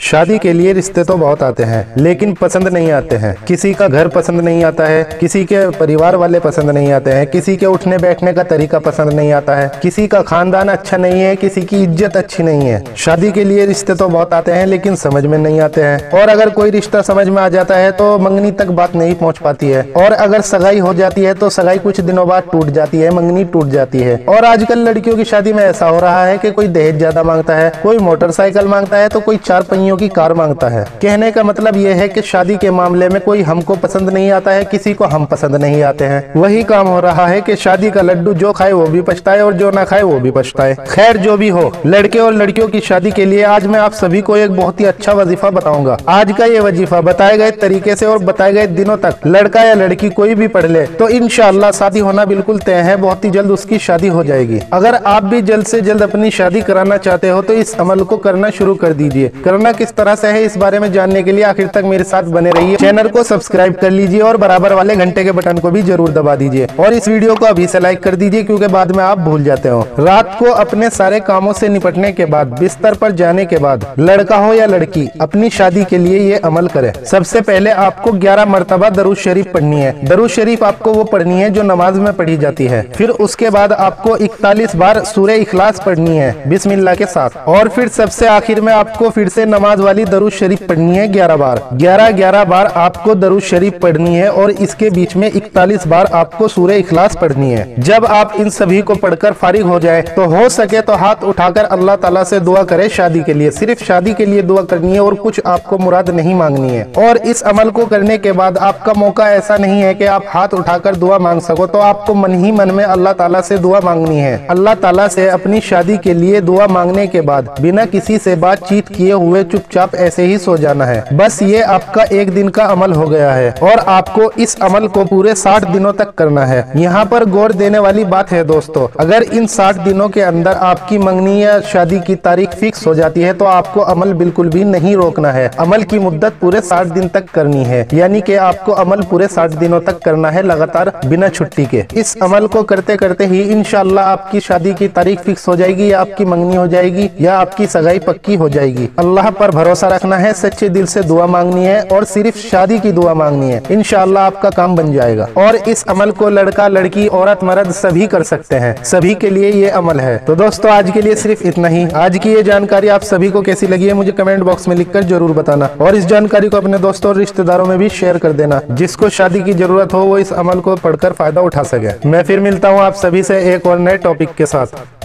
शादी के लिए रिश्ते तो बहुत आते हैं लेकिन पसंद नहीं आते हैं। किसी का घर पसंद नहीं आता है, किसी के परिवार वाले पसंद नहीं आते हैं, किसी के उठने बैठने का तरीका पसंद नहीं आता है, किसी का खानदान अच्छा नहीं है, किसी की इज्जत अच्छी नहीं है। शादी के लिए रिश्ते तो बहुत आते हैं लेकिन समझ में नहीं आते हैं, और अगर कोई रिश्ता समझ में आ जाता है तो मंगनी तक बात नहीं पहुंच पाती है, और अगर सगाई हो जाती है तो सगाई कुछ दिनों बाद टूट जाती है, मंगनी टूट जाती है। और आजकल लड़कियों की शादी में ऐसा हो रहा है कि कोई दहेज ज्यादा मांगता है, कोई मोटरसाइकिल मांगता है तो कोई 4 पहियों की कार मांगता है। कहने का मतलब यह है कि शादी के मामले में कोई हमको पसंद नहीं आता है, किसी को हम पसंद नहीं आते हैं। वही काम हो रहा है कि शादी का लड्डू जो खाए वो भी पछताए और जो ना खाए वो भी पछताए। खैर जो भी हो, लड़के और लड़कियों की शादी के लिए आज मैं आप सभी को एक बहुत ही अच्छा वजीफा बताऊंगा। आज का ये वजीफा बताए गए तरीके से और बताए गए दिनों तक लड़का या लड़की कोई भी पढ़ ले तो इंशाअल्लाह शादी होना बिल्कुल तय है। बहुत ही जल्द उसकी शादी हो जाएगी। अगर आप भी जल्द से जल्द अपनी शादी कराना चाहते हो तो इस अमल को करना शुरू कर दीजिए। करना किस तरह से है इस बारे में जानने के लिए आखिर तक मेरे साथ बने रहिए। चैनल को सब्सक्राइब कर लीजिए और बराबर वाले घंटे के बटन को भी जरूर दबा दीजिए, और इस वीडियो को अभी से लाइक कर दीजिए क्योंकि बाद में आप भूल जाते हो। रात को अपने सारे कामों से निपटने के बाद बिस्तर पर जाने के बाद लड़का हो या लड़की अपनी शादी के लिए ये अमल करे। सबसे पहले आपको 11 मरतबा दरूद शरीफ पढ़नी है। दरूद शरीफ आपको वो पढ़नी है जो नमाज में पढ़ी जाती है। फिर उसके बाद आपको 41 बार सूरह इखलास पढ़नी है बिस्मिल्लाह के साथ, और फिर सबसे आखिर में आपको फिर से नमाज वाली दरूद शरीफ पढ़नी है 11 बार। 11 बार आपको दरूद शरीफ पढ़नी है और इसके बीच में 41 बार आपको सूरह इखलास पढ़नी है। जब आप इन सभी को पढ़कर फारिग हो जाए तो हो सके तो हाथ उठाकर अल्लाह ताला से दुआ करें शादी के लिए। सिर्फ शादी के लिए दुआ करनी है और कुछ आपको मुराद नहीं मांगनी है। और इस अमल को करने के बाद आपका मौका ऐसा नहीं है कि आप हाथ उठाकर दुआ मांग सको, तो आपको मन ही मन में अल्लाह ताला से दुआ मांगनी है। अल्लाह ताला से अपनी शादी के लिए दुआ मांगने के बाद बिना किसी से बातचीत किए हुए चुपचाप ऐसे ही सो जाना है। बस ये आपका एक दिन का अमल हो गया है और आपको इस अमल को पूरे 60 दिनों तक करना है। यहाँ पर गौर देने वाली बात है दोस्तों, अगर इन 60 दिनों के अंदर आपकी मंगनी या शादी की तारीख फिक्स हो जाती है तो आपको अमल बिल्कुल भी नहीं रोकना है। अमल की मुद्दत पूरे 60 दिन तक करनी है, यानी कि आपको अमल पूरे 60 दिनों तक करना है लगातार बिना छुट्टी के। इस अमल को करते करते ही इंशाअल्लाह आपकी शादी की तारीख फिक्स हो जाएगी, या आपकी मंगनी हो जाएगी, या आपकी सगाई पक्की हो जाएगी। अल्लाह पर भरोसा रखना है, सच्चे दिल से दुआ मांगनी है और सिर्फ शादी की दुआ मांगनी है। इंशाअल्लाह आपका काम बन जाएगा। और इस अमल को लड़का लड़की औरत मर्द सभी कर सकते हैं, सभी के लिए ये अमल है। तो दोस्तों आज के लिए सिर्फ इतना ही। आज की ये जानकारी आप सभी को कैसी लगी है मुझे कमेंट बॉक्स में लिखकर जरूर बताना, और इस जानकारी को अपने दोस्तों और रिश्तेदारों में भी शेयर कर देना। जिसको शादी की जरूरत हो वो इस अमल को पढ़कर फायदा उठा सके। मैं फिर मिलता हूँ आप सभी से एक और नए टॉपिक के साथ।